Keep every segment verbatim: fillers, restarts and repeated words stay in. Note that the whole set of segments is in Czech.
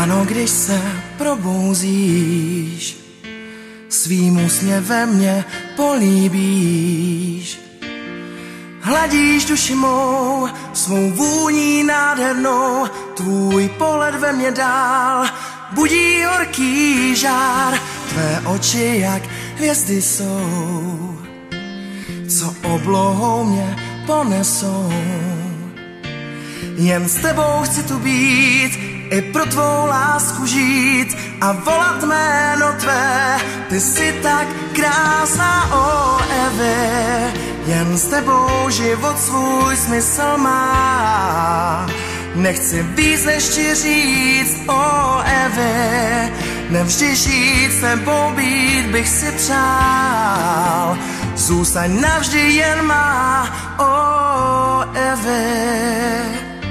Ráno, když se probouzíš, svým úsměvem mě políbíš. Hladíš duši mou, svou vůní nádhernou, tvůj pohled ve mně dál budí horký žár. Tvé oči jak hvězdy jsou, co oblohou mě ponesou. Jen s tebou chci tu být, i pro tvou lásku žít a volat jméno tvé. Ty jsi tak krásná, o Evě, jen s tebou život svůj smysl má. Nechci víc než ti říct, o Evě, nevždy žít s tebou být bych si přál. Zůstaň navždy jen má, o Evě.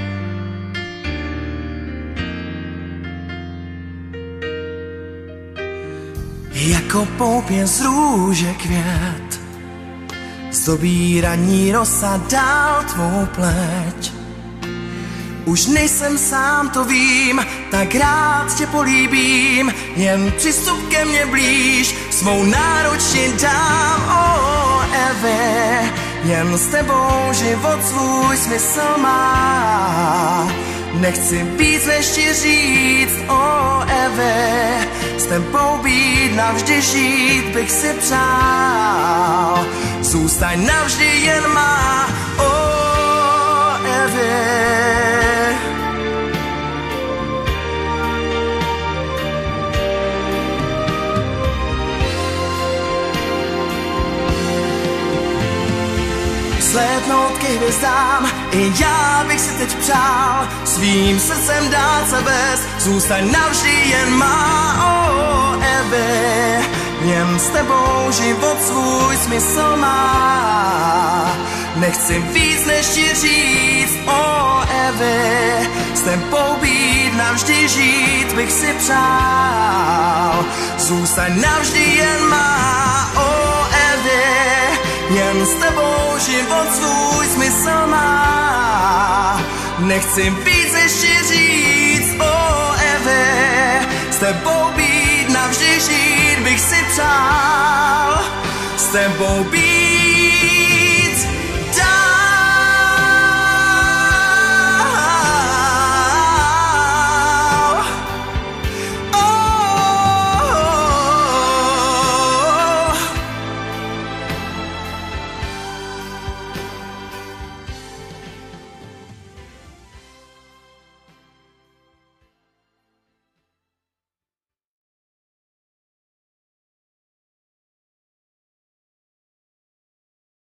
Jako poupě z růže květ zdobí ranní rosa dál tvou pleť. Už nejsem sám, to vím, tak rád tě políbím. Jen přistup ke mně blíž, svou náruč ti dám, o Evě. Jen s tebou život svůj smysl má. Nechci víc než ti říct, o Evě, s tebou být navždy žít bych si přál. Zůstaň navždy jen má, o Evě. Slétnout k hvězdám, i já bych si teď přál svým srdcem dát se vést. Zůstaň navždy jen má, o Evě. Jen s tebou život svůj smysl má. Nechci víc než ti říct, o Evě, s tebou být navždy žít bych si přál. Zůstaň navždy jen má, o Evě. Jen s tebou život svůj smysl má. Nechci víc ještě říct, o Evě, s tebou být navždy žít bych si přál. S tebou být